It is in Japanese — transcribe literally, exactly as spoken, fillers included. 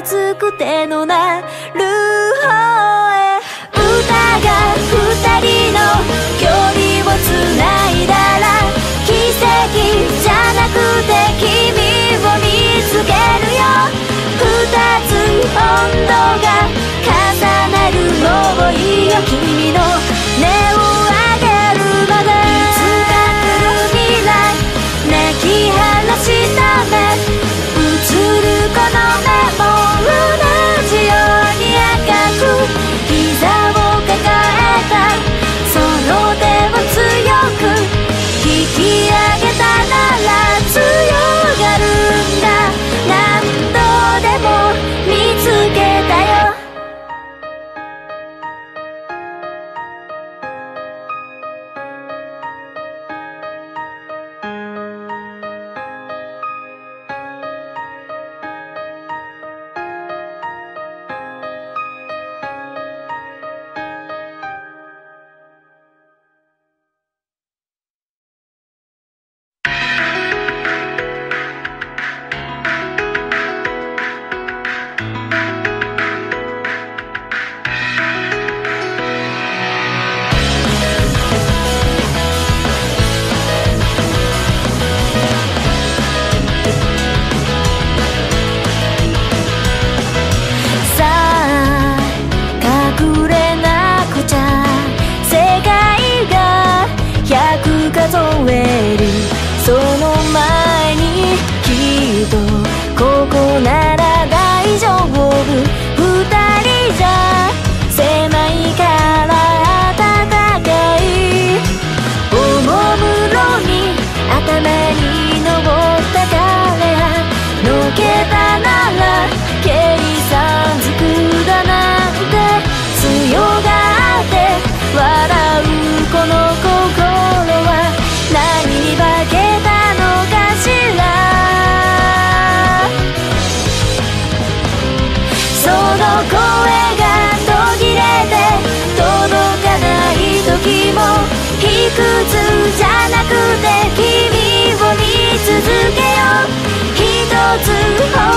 いつくてのなる方へ歌が二人の距離をつないだら奇跡じゃなくて君を見つけるよ二つ温度が重なるのをいいよ君の音を上げるまでいつか来る未来泣き晴らした目映るこの目も同じように赤く膝を抱えたその手を強く引き上げたなら強がるんだ何度でも見つけたよその前にきっとここなら大丈夫二人じゃ狭いから暖かいおもむろに頭に登ったからのけたなら計算づくだなんて強がって笑うこの心は何に化けたのかしらその声が途切れて届かない時も卑屈じゃなくて君を見続けよう一つ